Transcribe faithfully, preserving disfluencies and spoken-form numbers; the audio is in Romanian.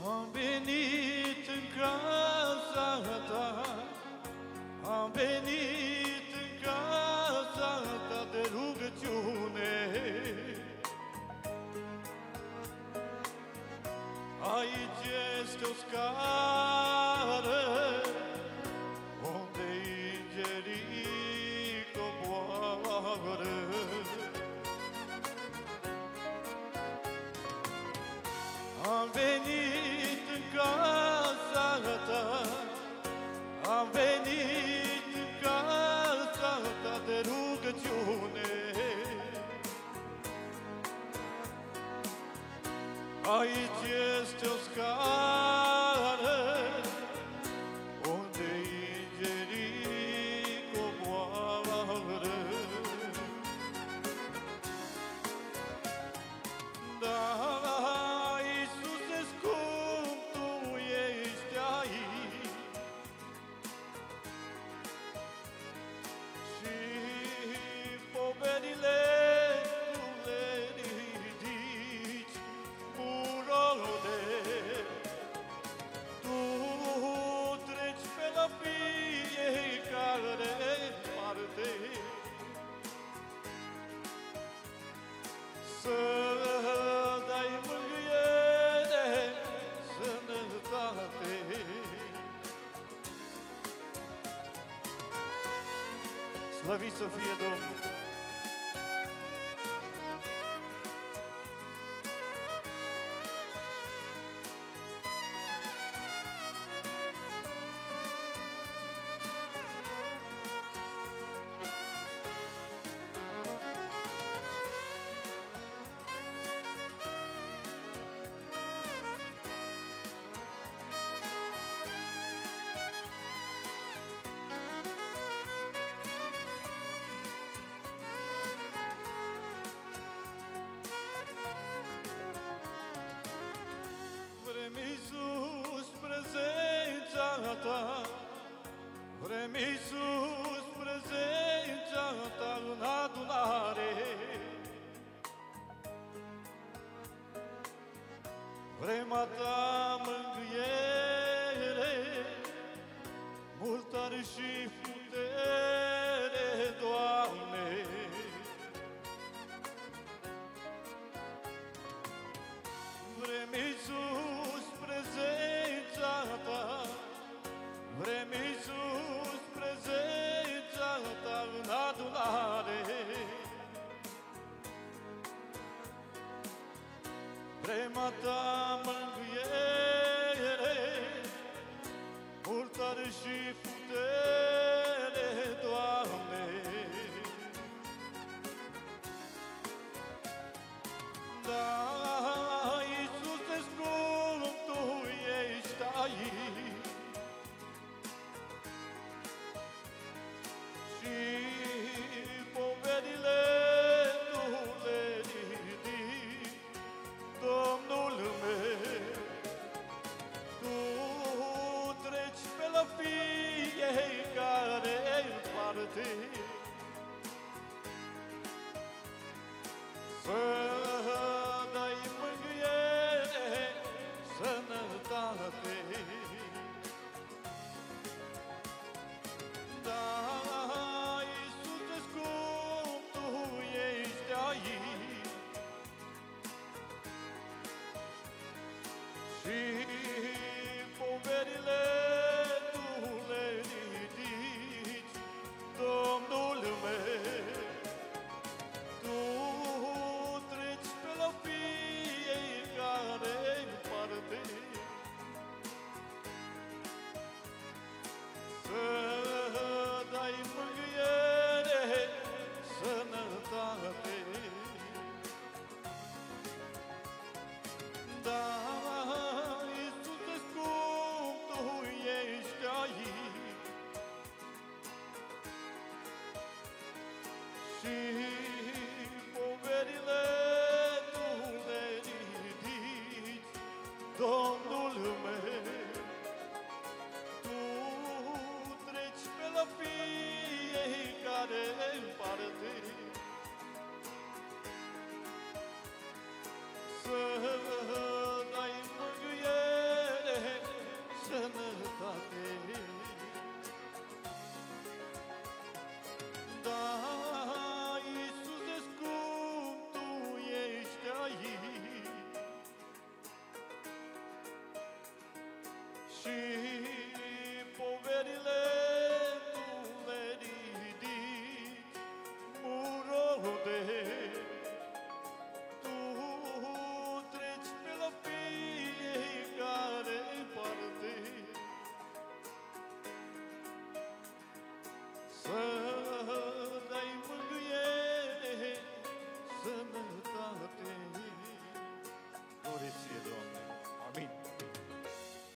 Am venit în casa ta, am venit în casa ta de rugăciune. Aici este o scară unde îngerii coboară. Am venit în casa ta, am venit în casa ta de rugăciune. Aici este o scară unde îngerii coboară. Da, Iisuse scump, Tu ești aici și poverile Tu le ridici curode. Tu treci pe la fiecare parte să dai mângâiere, sănătate. Slăvit să fie Domnul! Vrem, Iisus, prezența Ta, vrem, Iisus, prezența Ta în adunare. Vrem a Ta mângâiere, multare și putere, Doamne. Vrem, Iisus, prezența Ta, vrem, Iisus, prezența Ta în adunare. Vrem a Ta mângâiere, multare și putere, Doamne. Da, Iisuse scump, Tu ești aici și poverile Tu le ridici, Domnul meu. Tu treci pe la fiecare parte să dai mângâiere, sănătate. Da, Iisuse scump, Tu ești aici și poverile Tu le ridici, Domnul meu. Tu treci pe la fiecare parte să dai mângâiere, sănătate. Da, Iisuse scump, Tu ești aici și poverile Tu le ridici, Domnul meu. Tu treci pe la fiecare parte să dai mângâiere, și